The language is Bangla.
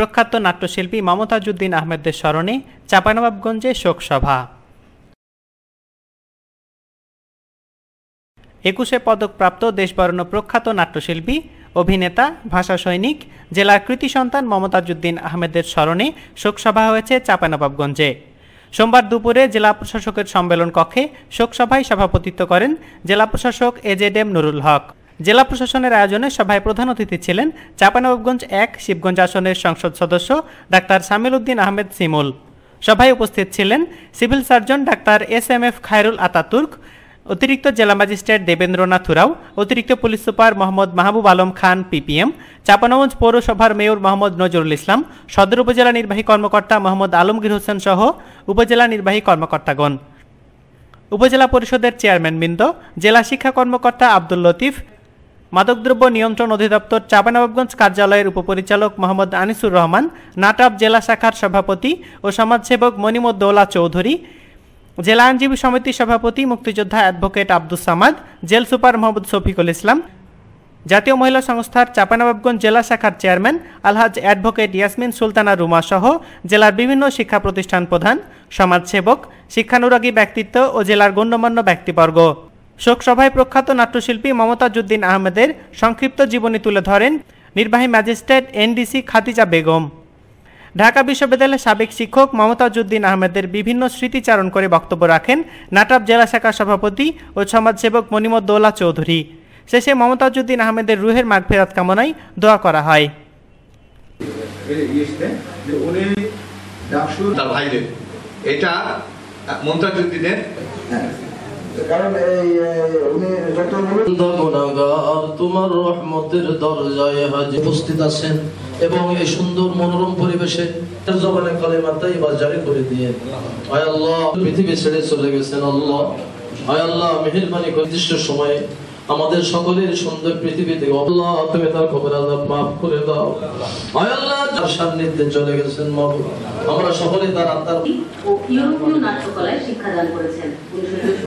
প্রখ্যাত নাট্যশিল্পী মমতাজউদ্দিন আহমেদের স্মরণে চাঁপাইনবাবগঞ্জে শোকসভা। 21 পদকপ্রাপ্ত দেশবরেণ্য প্রখ্যাত নাট্যশিল্পী, অভিনেতা, ভাষা সৈনিক, জেলার কৃতি সন্তান মমতাজউদ্দিন আহমেদের স্মরণে শোকসভা হয়েছে চাঁপাইনবাবগঞ্জে। সোমবার দুপুরে জেলা প্রশাসকের সম্মেলন কক্ষে শোকসভায় সভাপতিত্ব করেন জেলা প্রশাসক এজেডএম নুরুল হক। জেলা প্রশাসনের আয়োজনে সভায় প্রধান অতিথি ছিলেন চাঁপাইনবাবগঞ্জ 1 শিবগঞ্জ আসনের সংসদ সদস্য ডাক্তার সামিল উদ্দিন আহমেদ সিমুল। সভায় উপস্থিত ছিলেন civil surgeon doctor SMF Khairul Ataturk, অতিরিক্ত জেলা ম্যাজিস্ট্রেট দেবেন্দ্রনাথ উরাও, অতিরিক্ত police super Mohammad Mahbub Alam Khan PPM, Chapainawabganj পৌরসভার মেয়র মোহাম্মদ নজরুল ইসলাম, সদর উপজেলা নির্বাহী কর্মকর্তা মোহাম্মদ আলমগীর হোসেন সহ উপজেলা নির্বাহী কর্মকর্তাগণ, উপজেলা পরিষদের চেয়ারম্যানবৃন্দ, জেলা শিক্ষা কর্মকর্তা আব্দুল লতিফ, মাদকদ্রব্য নিয়ন্ত্রণ অধিদপ্তর চাঁপাইনবাবগঞ্জ কার্যালয়ের উপপরিচালক মোহাম্মদ আনিসুর রহমান, নাটাব জেলা শাখার সভাপতি ও সমাজসেবক মনিমুদ্দৌলা চৌধুরী, জেলা আইনজীবী সমিতির সভাপতি মুক্তিযোদ্ধা advocate Abdus Samad, jail super Mohammad Shafiqul Islam, জাতীয় মহিলা সংস্থার চাঁপাইনবাবগঞ্জ জেলা শাখার চেয়ারম্যান আলহাজ অ্যাডভোকেট ইয়াসমিন সুলতানা রুমা সহ জেলার বিভিন্ন শিক্ষা প্রতিষ্ঠান প্রধান, সমাজসেবক, শিক্ষানুরাগী ব্যক্তিত্ব ও জেলার গণ্যমান্য ব্যক্তিবর্গ। শোকসভায় প্রখ্যাত নাট্যশিল্পী মমতাজউদ্দিন আহমেদের সংক্ষিপ্ত জীবনী তুলে ধরেন নির্বাহী ম্যাজিস্ট্রেট NDC খাদিজা বেগম। ঢাকা বিশ্ববিদ্যালয়ের সাবেক শিক্ষক মমতাজউদ্দিন আহমেদের বিভিন্ন স্মৃতিচারণ করে বক্তব্য রাখেন নাটাব জেলা শাখার সভাপতি ও সমাজসেবক মনিমুদ্দৌলা চৌধুরী। শেষে মমতাজউদ্দিন আহমেদের রুহের মাগফিরাত কামনায় দোয়া করা হয়। এটা মমতাজউদ্দিনের কারণ তোমার রহমতের দরজায় হাজির উপস্থিত আছেন এবং এই সুন্দর মনোরম পরিবেশে জবানে কালেমা তাইয়্যিবা জারি করে দিয়ে আয় আল্লাহ পৃথিবী ছেড়ে চলে গেছেন। আল্লাহ আয় আল্লাহ মেহেরবানি করে নির্দিষ্ট সময়ে আমাদের সকলের সুন্দর পৃথিবী থেকে আল্লাহ তুমি তার খবর আযাব মাফ করে দাও। আয় আল্লাহ যার সান্নিধ্যে চলে গেছেন মাবুদ, আমরা সকলে তার আত্মার ও ইউরোপীয় নাট্যকলায় শিক্ষাদান করেছেন।